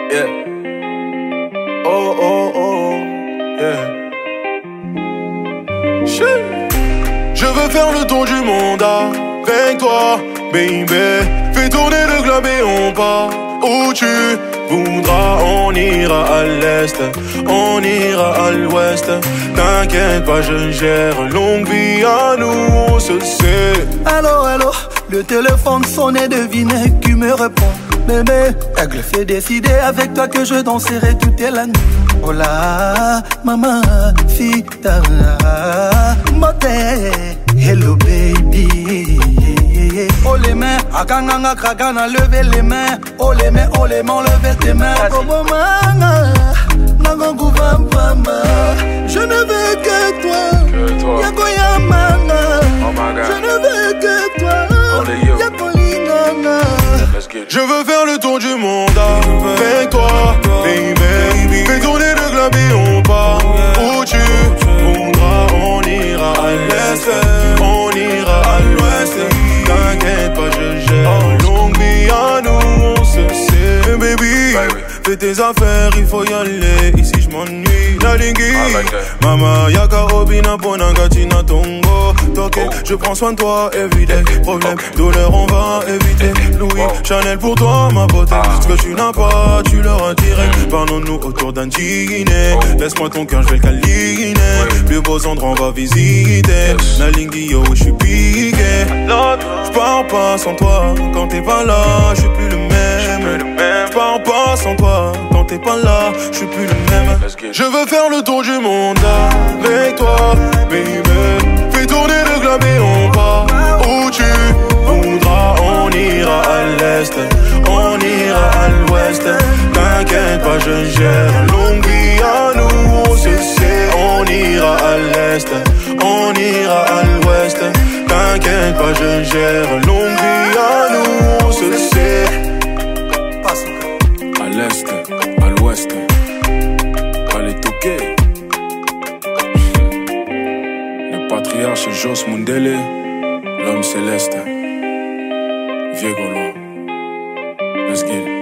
Yeah. Oh, oh, oh. Yeah. Je veux faire le tour du monde avec toi, baby. Fais tourner le globe et on part où tu voudras. On ira à l'est, on ira à l'ouest. T'inquiète pas, je gère. Longue vie à nous, on se sait. Allô, allô, le téléphone sonne et devinez qui me répond. Bébé, aigle fait décider avec toi que je danserai toute la nuit. Oh là, maman, fita, moté, hello baby. Oh les mains, akanganga krakana, levez les mains. Oh les mains, levez tes mains. Oh maman, nangongouva mama. Je ne veux que toi, yagoya mama. Je ne veux que toi, yakolingana. Je veux faire le tour du monde avec toi, baby. Fais tourner le globe et on part où tu voudras. On ira à l'est, on ira à l'ouest. T'inquiète pas, je gère. Longue vie à nous, on se sait, baby. Fais tes affaires, il faut y aller. Ici je m'ennuie, la lingui. Mama, yaka obina ponanga tina tongo. Toke, je prends soin de toi, everyday. Problème, douleur, on va éviter. Louis, Chanel pour toi, ma beauté. Ce que tu n'as pas, tu l'auras direct. Parlons-nous autour d'un dîner. Laisse-moi ton cœur, je vais le câliner. Plus beaux endroits, on va visiter. La lingui, yo, je suis piqué. Je pars pas sans toi, quand t'es pas là, je suis plus le même. Je pars pas sans toi, quand t'es pas là, je suis plus le même. Je veux faire le tour du monde avec toi, baby. Fais tourner le globe et on part où tu voudras. On ira à l'est, on ira à l'ouest. T'inquiète pas, je gère. Longue vie à nous, on se sait. On ira à l'est, on ira à l'ouest. T'inquiète pas, je gère. Longue vie à nous, on se sait. À l'est, à l'ouest, à les toquer. Le patriarche Jos Mundele, l'homme céleste. Vieux Golo. Let's get it.